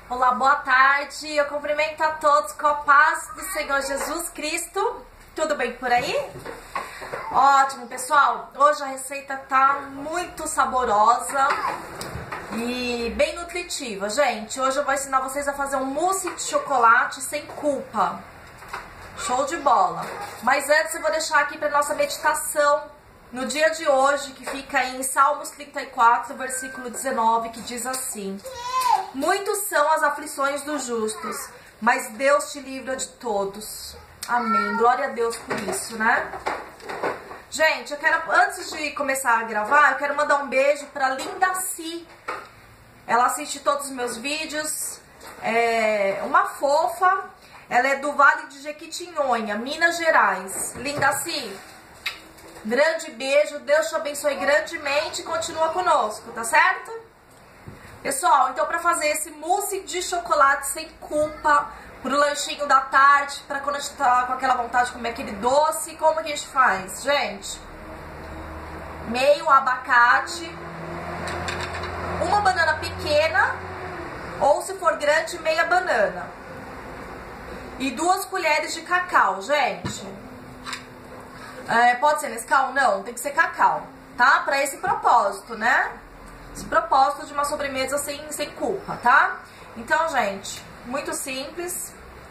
Olá, boa tarde. Eu cumprimento a todos com a paz do Senhor Jesus Cristo. Tudo bem por aí? Ótimo, pessoal. Hoje a receita tá muito saborosa e bem nutritiva. Gente, hoje eu vou ensinar vocês a fazer um mousse de chocolate sem culpa. Show de bola. Mas antes eu vou deixar aqui para nossa meditação no dia de hoje, que fica em Salmos 34, versículo 19, que diz assim: muitos são as aflições dos justos, mas Deus te livra de todos. Amém. Glória a Deus por isso, né? Gente, eu quero, antes de começar a gravar, eu quero mandar um beijo para Lindaci. Ela assiste todos os meus vídeos. É uma fofa. Ela é do Vale de Jequitinhonha, Minas Gerais. Lindaci, grande beijo. Deus te abençoe grandemente e continua conosco, tá certo? Pessoal, então para fazer esse mousse de chocolate sem culpa, pro lanchinho da tarde, para quando a gente tá com aquela vontade de comer aquele doce, como que a gente faz, gente? Meio abacate, uma banana pequena, ou se for grande, meia banana. E 2 colheres de cacau, gente. Pode ser Nescau? Não, tem que ser cacau, tá? Para esse propósito, né? Esse propósito de uma sobremesa sem culpa, tá? Então, gente, muito simples.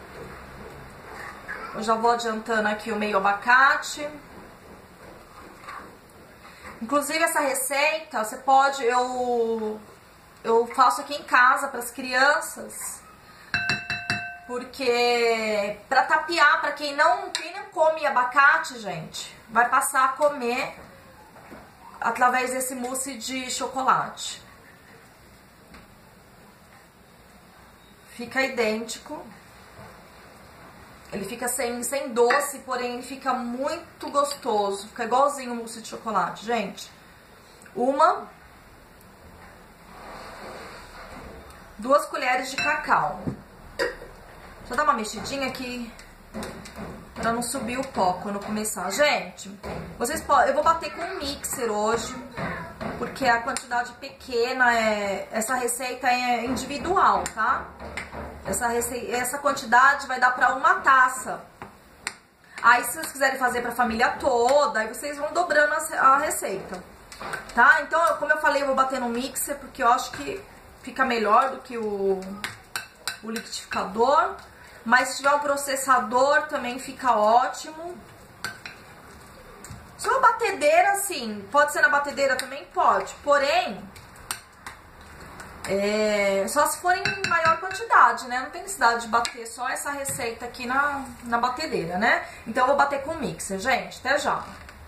Eu já vou adiantando aqui o meio abacate. Inclusive, essa receita, você pode... Eu faço aqui em casa para as crianças. Porque para tapear, para quem não come abacate, gente, vai passar a comer através desse mousse de chocolate. Fica idêntico. Ele fica sem doce, porém ele fica muito gostoso. Fica igualzinho o mousse de chocolate, gente. 2 colheres de cacau. Deixa eu dar uma mexidinha aqui pra não subir o pó quando começar. Gente, vocês podem... Eu vou bater com um mixer hoje, porque a quantidade pequena essa receita é individual, tá? Essa quantidade vai dar pra uma taça. Aí, se vocês quiserem fazer pra família toda, aí vocês vão dobrando a receita, tá? Então, como eu falei, eu vou bater no mixer, porque eu acho que fica melhor do que o liquidificador. Mas se tiver um processador também fica ótimo. Se uma batedeira, sim, pode ser na batedeira também? Pode. Porém, só se for em maior quantidade, né? Não tem necessidade de bater só essa receita aqui na batedeira, né? Então eu vou bater com o mixer, gente. Até já.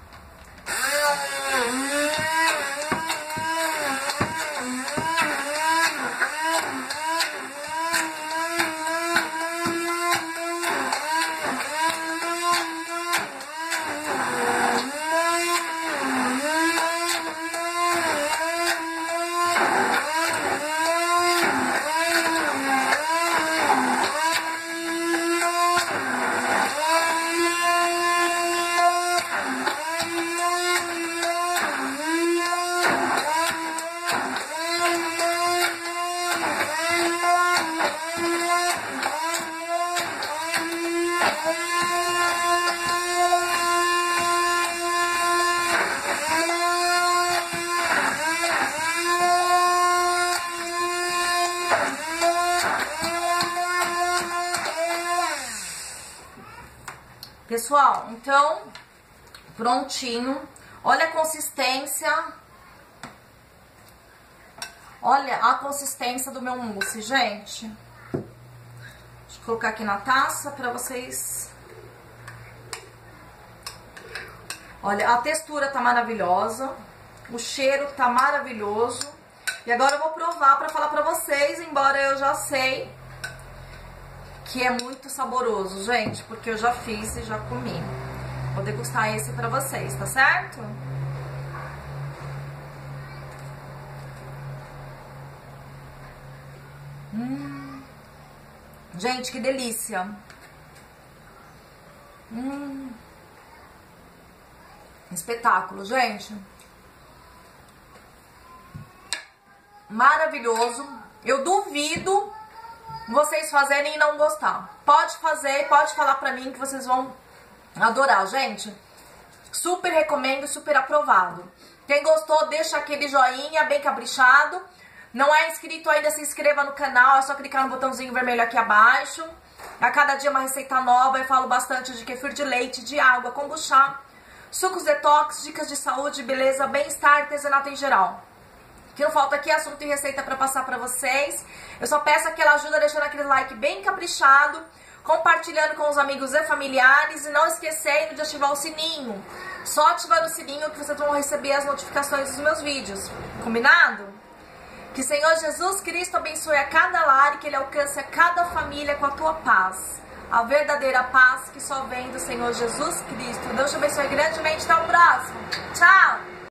Pessoal, então, prontinho. Olha a consistência. Olha a consistência do meu mousse, gente. Deixa eu colocar aqui na taça pra vocês. Olha, a textura tá maravilhosa. O cheiro tá maravilhoso. E agora eu vou provar pra falar pra vocês, embora eu já sei que é muito saboroso, gente, porque eu já fiz e já comi. Vou degustar esse pra vocês, tá certo? Gente, que delícia! Espetáculo, gente! Maravilhoso! Eu duvido vocês fazerem e não gostar. Pode fazer, pode falar pra mim que vocês vão adorar, gente. Super recomendo, super aprovado. Quem gostou, deixa aquele joinha bem caprichado. Não é inscrito ainda, se inscreva no canal, é só clicar no botãozinho vermelho aqui abaixo. A cada dia uma receita nova, eu falo bastante de kefir de leite, de água, kombucha, sucos detox, dicas de saúde, beleza, bem-estar, artesanato em geral. O que não falta aqui é assunto e receita pra passar pra vocês. Eu só peço aquela ajuda deixando aquele like bem caprichado, compartilhando com os amigos e familiares e não esquecendo de ativar o sininho. Só ativando o sininho que vocês vão receber as notificações dos meus vídeos. Combinado? Que o Senhor Jesus Cristo abençoe a cada lar e que Ele alcance a cada família com a tua paz. A verdadeira paz que só vem do Senhor Jesus Cristo. Deus te abençoe grandemente. Até o próximo. Tchau!